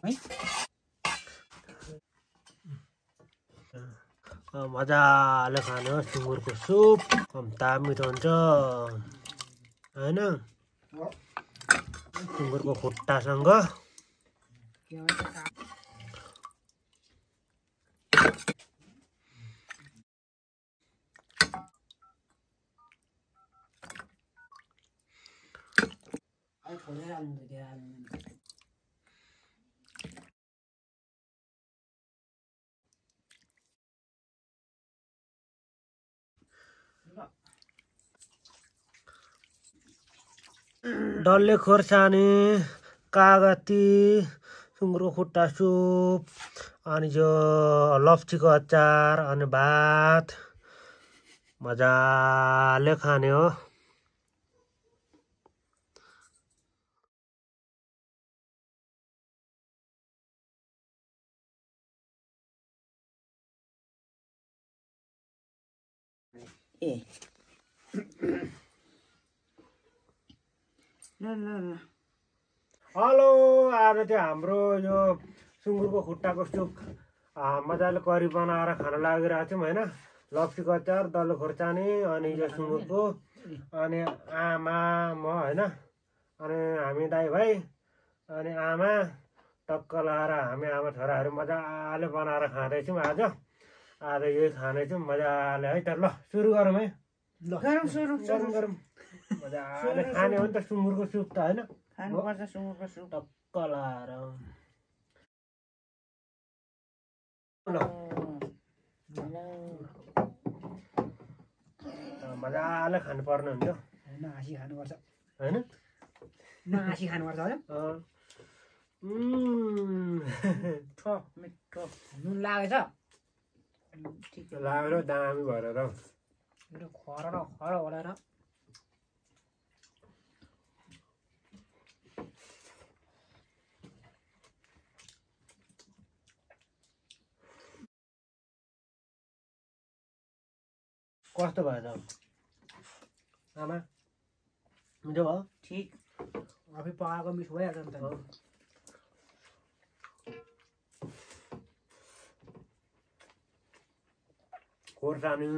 है मजाले खाने हो सुँगुरको सुप कम्ता मिठो हुन्छ हैन सुँगुरको खुट्टासँग डल्ले खोर्सानी कागती सुँगुरको खुट्टा सुप अनि जो लप्चीको अचार अनि भात मजाले खाने हो ए ल हेलो आज चाहिँ हाम्रो यो सुँगुरको खुट्टाको सुप मजाले करी बनाएर खान लागिरहेको छौँ होइन लप्चीको अचार डल्ले खोर्सानी अनि यो सुँगुरको अनि आमा म होइन अनि हामी दाइ भाइ अनि आमा टक्क लाएर हामी आमा छोराहरू मजाले बनाएर खाँदैछौँ आज यही खानेछौँ मजाले है त ल सुरु गरौँ है ल गरौँ गरौँ मजाले खाने हो नि त सुँगुरको सुप त होइन खानुपर्छ सुँगुरको सुप टक्क लाएर मजाले खानुपर्ने हुन्छ नहाँसी खानुपर्छ होइन नहाँसी खानुपर्छ होइन मिठो मिठो नुन लागेछ लागेर दामी भएर खर ओलाएर कस्तो भयो त आमा मिठो भयो ठिक आफै पकाएको मिठो भइहाल्छ नि त खोर्सानी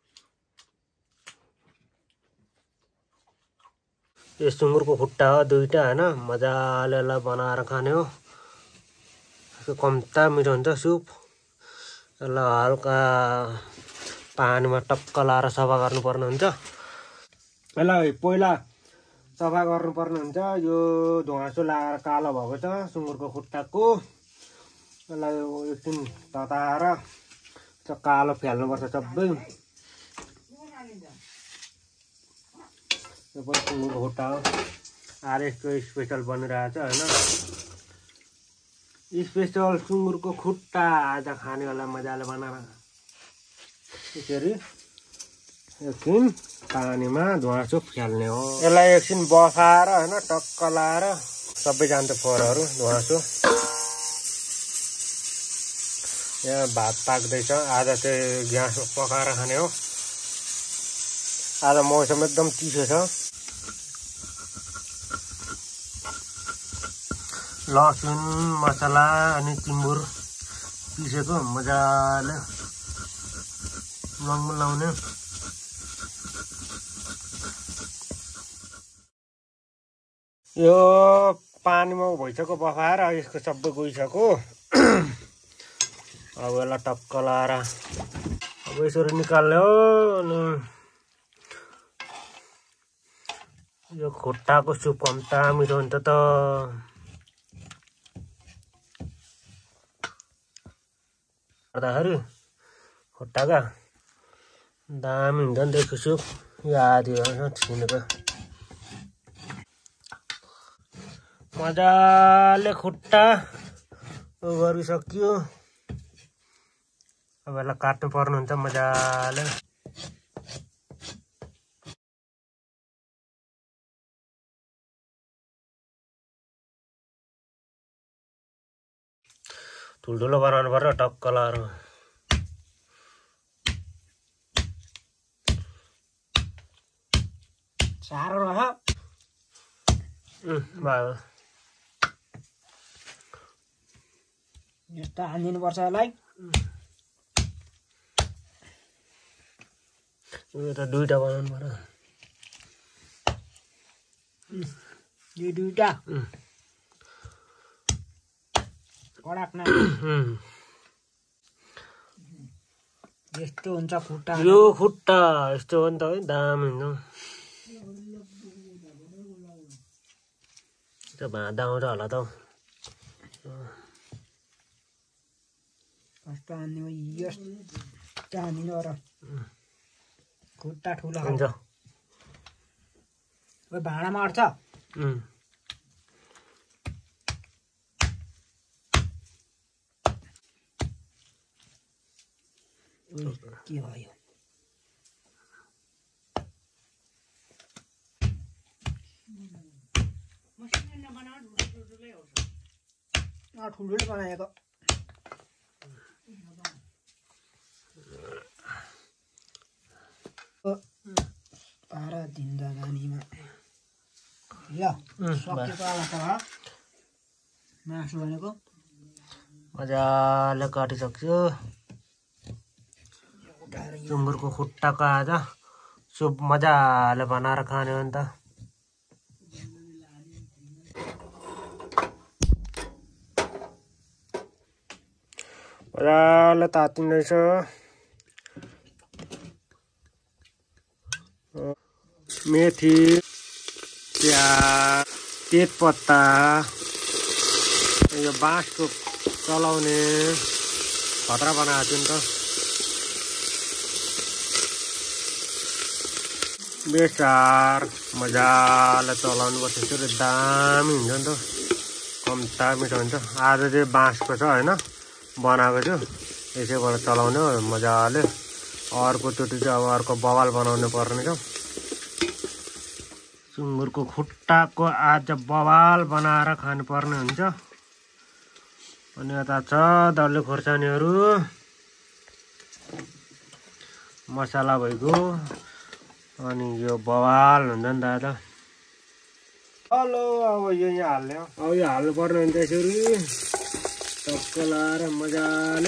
यो सुँगुरको खुट्टा हो दुईटा होइन मजाले बनाएर खाने हो कम्ता मिठो हुन्छ सुप यसलाई हल्का पानीमा टक्क लाएर सफा गर्नुपर्ने हुन्छ यसलाई पहिला सफा गर्नुपर्ने हुन्छ यो धुवाँसो लगाएर कालो भएको छ सुँगुरको खुट्टाको यसलाई एकछिन तताएर कालो फ्याल्नुपर्छ सबै यो पनि सुँगुरको खुट्टा हो आज यस्तो स्पेसल बनिरहेको छ होइन स्पेसल सुँगुरको खुट्टा आज खानेहरूलाई मजाले बनाएर त्यसरी एकछिन पानीमा धुवाँसो फ्याल्ने हो यसलाई एकछिन बसाएर होइन टक्क लाएर सबै जान्छ फोहोरहरू धुवाँसो यहाँ भात पाक्दैछ आज चाहिँ ग्यासमा पकाएर खाने हो आज मौसम एकदम चिसो छ लसुन मसला अनि टिम्बुर पिसेको मजाले लङ्गो लाउने यो पानीमा भइसक्यो बसाएर यसको सबै गइसक्यो अब यसलाई टक्क लाएर अब यसरी निकाल्ने हो अनि यो खुट्टाको सुप कम्ता मिठो हुन्छ त गर्दाखेरि खुट्टाका दामी हुन्छ नि त्यसको सुप यो आदि छिनेको मजाले खुट्टा गरिसक्यो अब यसलाई काट्नु पर्ने हुन्छ मजाले ठुल्ठुलो बनाउनु पर्छ टक्क लाएर साह्रो रह भयो यस्तो हानिदिनुपर्छ यसलाई यो त दुईटा बनाउनु पर्यो यो दुईटा कडाक न यस्तो हुन्छ खुट्टा यो खुट्टा यस्तो हो नि त है दामी हुन्छ त्यो भाँदा आउँछ होला त कस्तो हान्ने यस्तो हानिदिनु र खुट्टा ठुलो हुन्छ भाँडामा अट्छ के भयो ठुल्ठुलो बनाएको पारा दिँदा नानीमा ल सकेको अवस्था भयो मासु भनेको मजाले काटिसक्छु सुँगुरको खुट्टाको आज सुप मजाले बनाएर खाने हो नि त मजाले तातिँदैछ मेथी प्याज तेजपत्ता यो बाँसको चलाउने खतरा बनाएको छु नि त बेसार मजाले चलाउनु पर्छ त्यसरी दामी हुन्छ नि त कम्ता मिठो हुन्छ आज चाहिँ बाँसको छ होइन बनाएको छु यसैबाट चलाउने हो मजाले अर्कोचोटि चाहिँ अब अर्को बवाल बनाउनु पर्ने छ सुँगुरको खुट्टाको आज बवाल बनाएर खानुपर्ने हुन्छ अनि यता छ डल्ले खोर्सानीहरू मसला भइगयो अनि यो बवाल हुन्छ नि दादा हेलो अब यो यहाँ हाल्ने हो अब यो हाल्नुपर्ने हुन्छ यसरी टक्क लाएर मजाले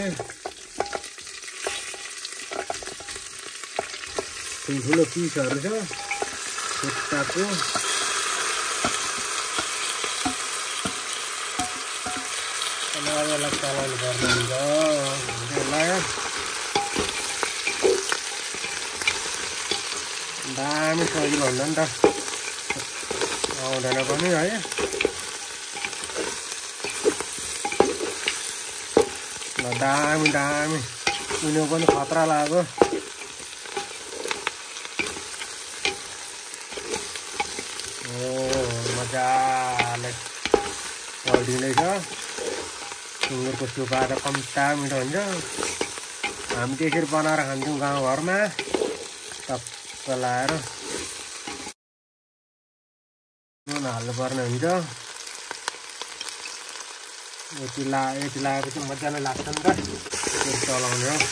ठुल्ठुलो पिसहरू छ खुट्टाको अनि अब यसलाई चलाउनु पर्ने हुन्छ यसलाई दामी सजिलो हुन्छ नि त आउँदैन पनि है ल दामी दामी उनीहरू पनि खतरा लाग्यो मजाले पल्टिँदैछ सुँगुरको सुपा त कम्ता मिठो हुन्छ हामी त्यसरी बनाएर खान्छौँ गाउँघरमा टक्क लाएर नुन हाल्नुपर्ने हुन्छ यति लगाएपछि मजाले लाग्छ नि त त्यसरी चलाउने हो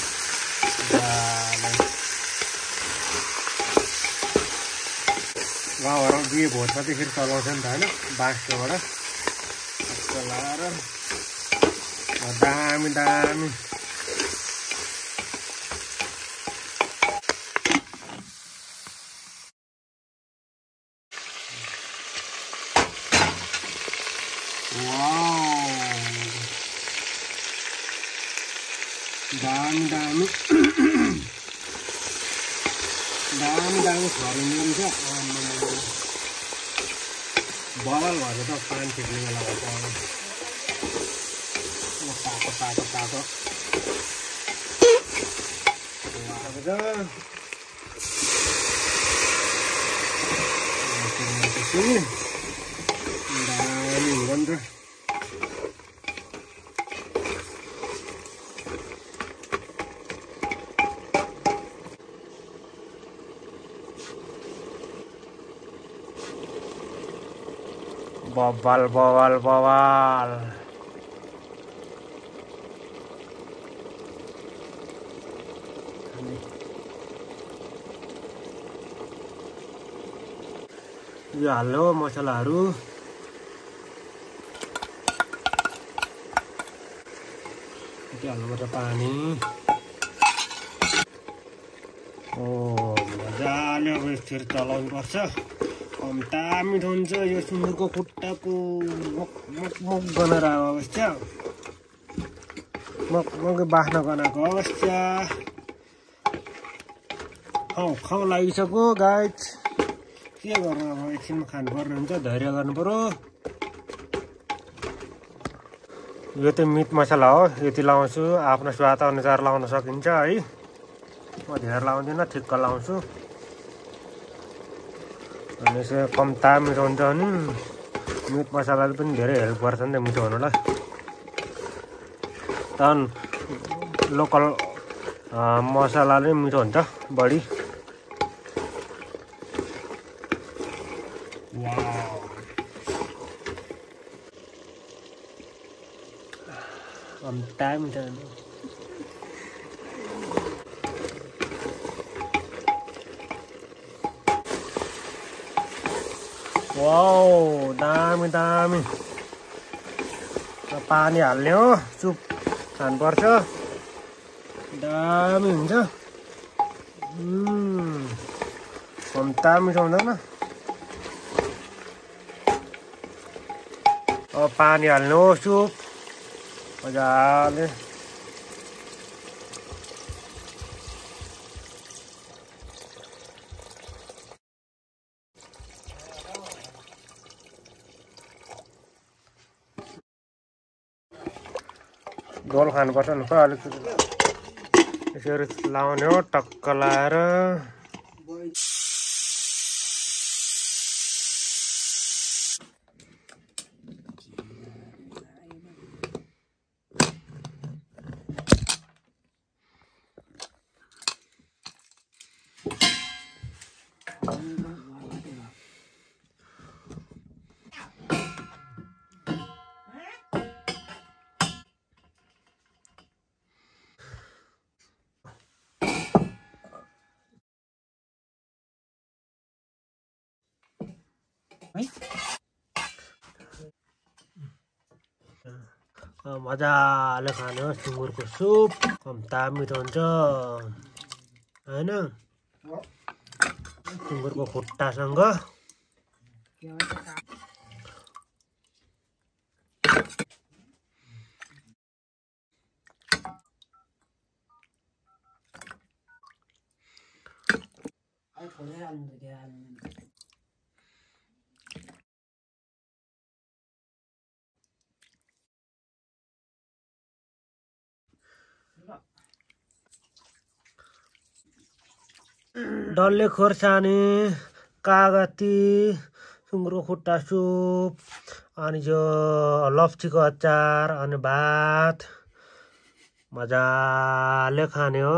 गाउँघरमा बिहे भोजमा त्यसरी चलाउँछ नि त होइन बाँसकोबाट टक्क लाएर दामी दामी दामी दामी दामी दामी खरिँदो रहेछ बवाल भएर त पानी फेक्ने बेला भएको तातो तातो तातो दामी हुँदैन त बवाल बवाल बवाल यो हाल्नु मसलाहरू यति हाल्नुपर्छ पानी मजाले अब यसरी चलाउनुपर्छ कम्ता मिठो हुन्छ यो सुँगुरको खुट्टाको मक बनाएर अवस्था मकै बाख्न गनाएको अवस्था खाउ लागिसक्यो गाइज के गर्नु अब एकछिनमा खानुपर्ने हुन्छ धैर्य गर्नु पर्यो यो चाहिँ मिट मसला हो यति लाउँछु आफ्नो स्वाद अनुसार लाउन सकिन्छ है म धेरै लाउँदिनँ ठिक्क लाउँछु अनि यसो कम्ता मिठो हुन्छ भने मिट मसलाले पनि धेरै हेल्प गर्छ नि त मिठो हुनुलाई झन् लोकल मसलाले मिठो हुन्छ बढी कम्ता मिठो वाउ दामी दामी पानी हाल्ने हो सुप खानुपर्छ दामी हुन्छ कम्ता मिठो हुँदैन अब पानी हाल्ने हो सुप मजाले झोल खानुपर्छ नि त अलिकति यसरी लाउने हो टक्क लाएर मजाले खाने हो सुँगुरको सुप कम्ता मिठो हुन्छ हैन सुँगुरको खुट्टासँग डल्ले खोर्सानी कागती सुँगुरको खुट्टा सुप अनि जो लप्चीको अचार अनि भात मजाले खाने हो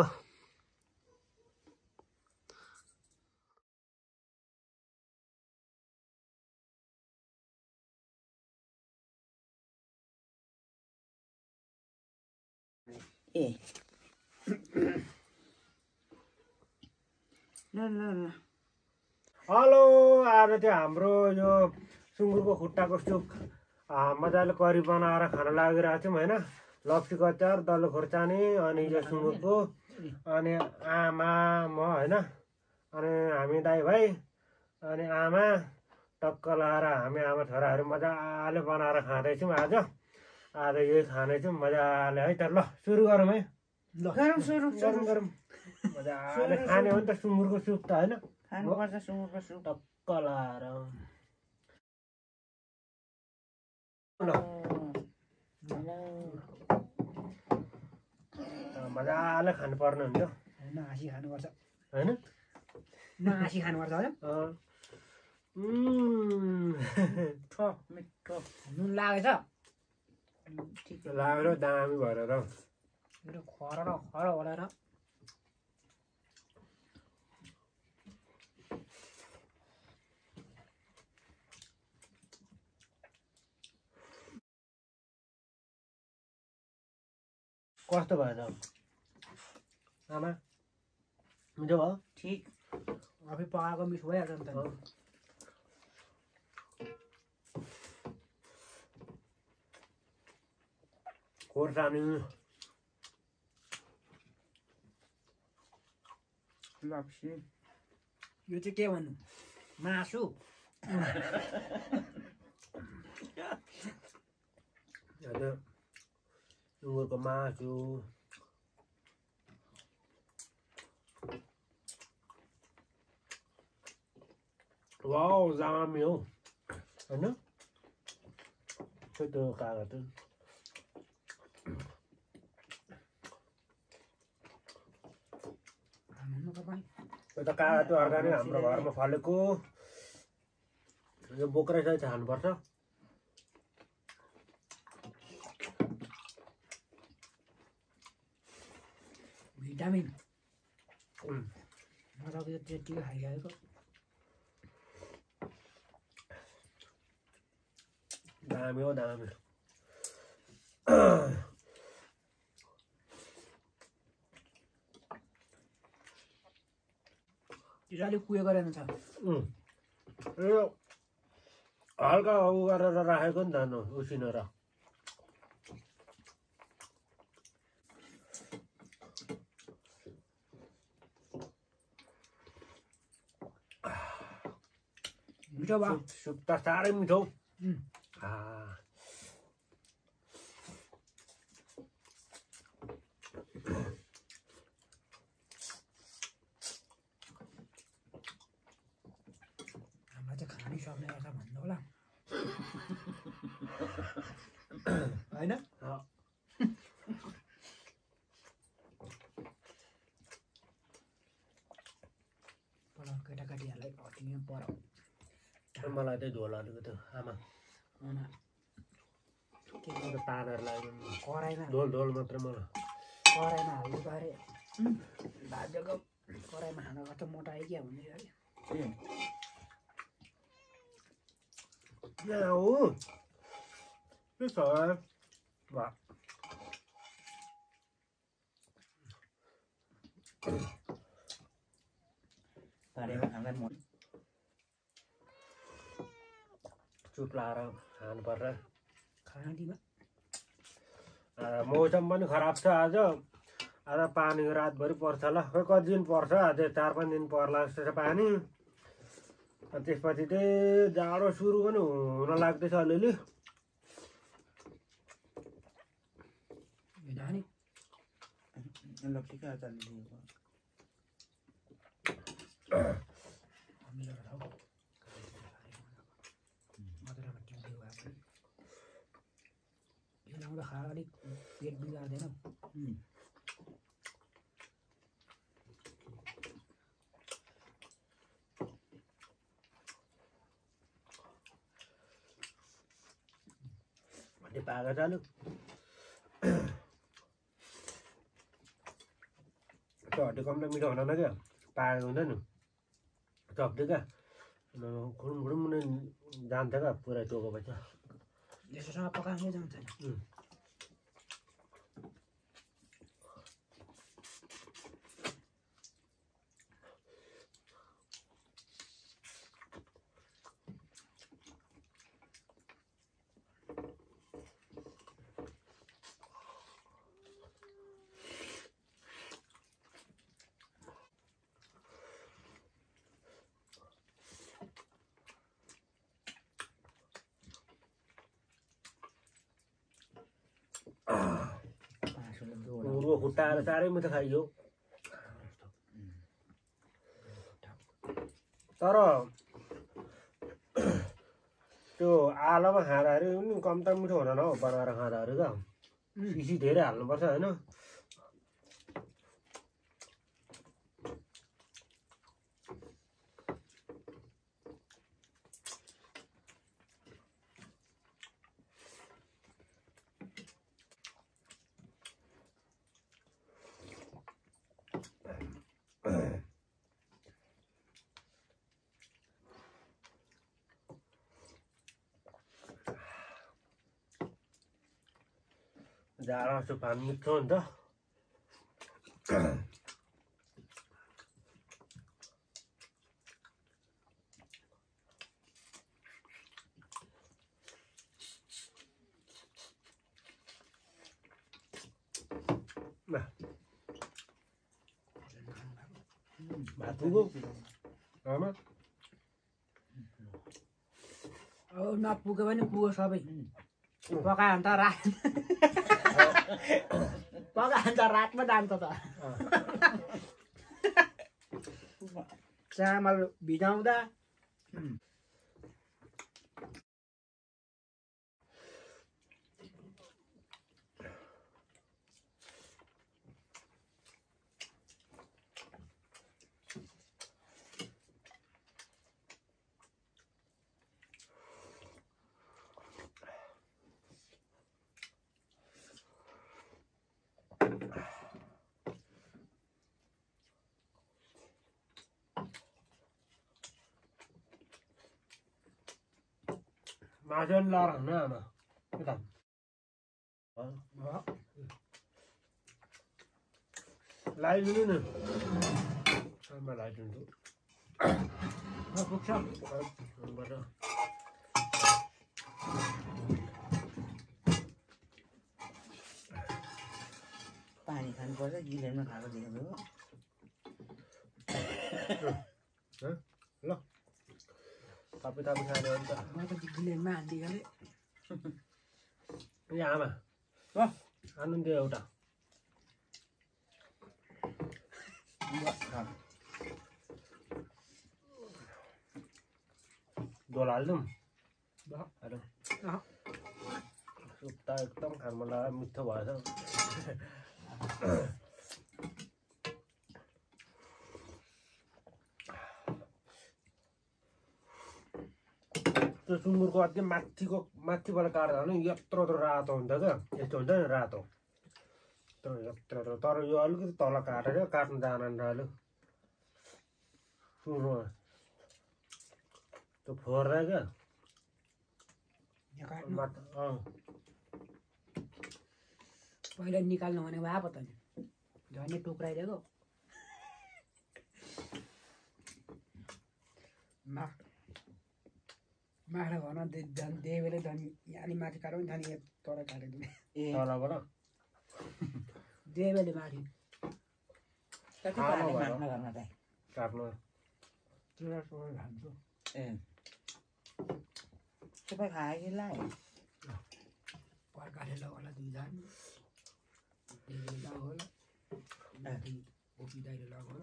हेलो आज चाहिँ हाम्रो यो सुँगुरको खुट्टाको सुप मजाले करी बनाएर खान लागिरहेको छौँ होइन लप्चीको अचार डल्ले खोर्सानी अनि यो सुँगुरको अनि आमा म होइन अनि हामी दाइ भाइ अनि आमा टक्क लाएर हामी आमा छोराहरू मजाले बनाएर खाँदैछौँ आज यही खानेछौँ मजाले है त ल सुरु गरौँ है गरौँ मजाले खाने हो नि त सुँगुरको सुप त होइन खानुपर्छ सुँगुरको सुप टक्क लाएर मजाले खानुपर्ने हुन्छ नहाँसी खानुपर्छ होइन नहाँसी खानुपर्छ होइन मिठो मिठो नुन लागेछ लाग्यो दामी भएर खर ओलाएर कस्तो भयो त आमा मिठो भयो ठिक आफै पकाएको मिठो भइहाल्छ नि त खोर्सानी लप्सी यो चाहिँ के भन्नु मासु सुँगुरको मासु वाउ दामी हो होइन त्यो कागज यता कागज अर्ग्यानिक हाम्रो घरमा फलेको यो बोक्रै सहित खानुपर्छ भिटामिन मजाको यो त्यति खाइरहेको दामी हो दामी त्यो अलिक कुयो गरेन छ यो हल्का उ गरेर राखेको नि त उसिनेर मिठो भयो सुप त साह्रै मिठो हामीलाई चाहिँ खानै सक्ने रहेछ भन्नु होला होइन केटाकेटीहरूलाई हटिने पर मलाई चाहिँ झोल अलिकति आमा तानेर लाग्यो कराईमा झोल झोल मात्रै मलाई कराईमा हाल्नु पारे भाजको कराईमा खाँदा कस्तो मोटाइ क्या भन्ने अरे हो के छ वाह चुप लाएर खानुपर्छ खानामा मौसम पनि खराब छ आज आज पानी रातभरि पर्छ होला खोइ कति दिन पर्छ आज 4-5 दिन पर्ला जस्तो छ पानी अनि त्यसपछि चाहिँ जाडो सुरु पनि हुन लाग्दैछ अलिअलि अलिक पेट बिगार्दैन भन्ने पाएको चालु त्यो हड्डी कम त मिठो हुँदैन क्या पाएको हुँदैन चप्दै क्या खुडुम खुडुम जान्छ क्या पुरै टोकेपछि यसोसँग पकाउँदै जान्छ सुँगुरको खुट्टाहरू साह्रै मिठो खाइयो तर त्यो आलोमा खाँदाखेरि पनि कम त मिठो हुँदैन हौ बनाएर खाँदाखेरि क्या सिसी धेरै हाल्नुपर्छ होइन जाडो जस्तो पानी मिठो नि त भात पुग्यो आमा अब नपुग्यो भने पुग्यो सबै पकायो भने त रात पकायो भने त रातमा जान्छ त चामल भिजाउँदा माछा लाएर हुन्न आमा यता लगाइदिनु न आमा लगाइदिन्छु पुग्छ पानी खानुपर्छ गिलेनमा खाएको देख्नु ल थापी थापी खाने अन्त म त गिलेनमा हान्दी गरेँ ए आमा आनु दियो एउटा दोल हालिदिउँ सुक्ता एकदम खानमा लगाएर मिठो भएछ त्यो सुँगुरको अझै माथिबाट काट्दा भने यत्रो रातो हुन्छ क्या यस्तो हुन्छ नि रातो यत्रो तर यो अलिकति तल काटेर काट्नु जान थाल्यो सुँगुरमा त्यो फोर्दा क्या पहिला निकाल्नु भने भए पो त नि झन् टुक्राइदिएको माख्रा भन झन् त्यही बेला झन् यहाँ माथि काट्यो भने झन् तर काटेको तलबाट त्यही बेला माथि काट्नु खान्छु सबै खायो कि लाइ पर्काले लगाउला दुईजना लगाउला दाइले लगाउला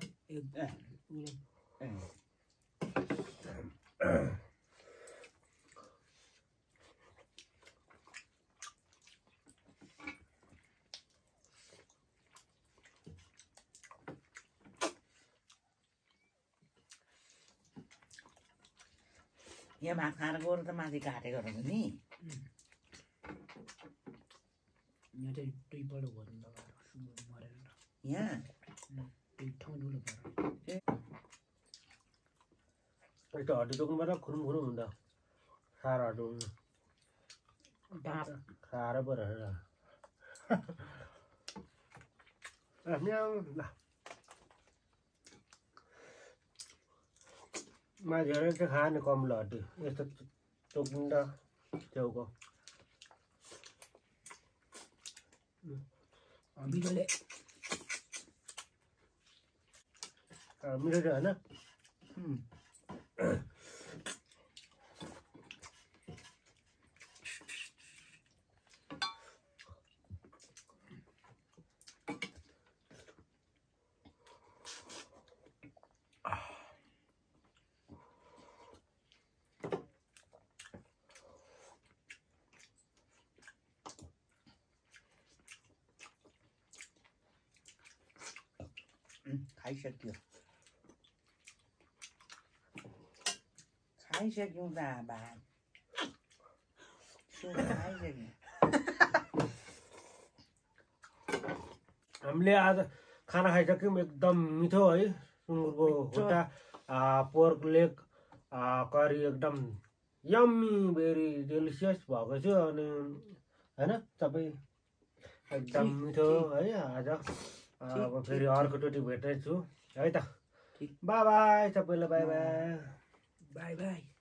यहाँ भात खाएर गएर त माथि काटेको रहेछ नि यहाँ चाहिँ दुईपल्ट भर्नु लगाएर सुँगुर मरेर यहाँ दुई ठाउँ ठुलो परेर यस्तो हड्डी टोक्नुबाट खुरुम खुरुम हुन्छ साह्रो हड्डी साह्रो परेर मान्छेहरूले चाहिँ खाने कम्लो हड्डी यस्तो टोकिन्छ छेउको मिठो मिठो थियो होइन खाइसक्यो खाइसक्यौँ त भात खाइसक्यो हामीले आज खाना खाइसक्यौँ एकदम मिठो है सुँगुरको खुट्टा पोर्क लेग करी एकदम यम्मी भेरी डेलिसियस भएको थियो अनि होइन सबै एकदम मिठो है आज अब फेरि अर्कोचोटि भेट्नेछु है त बाई बाई सबैलाई बाई बाई बाई बाई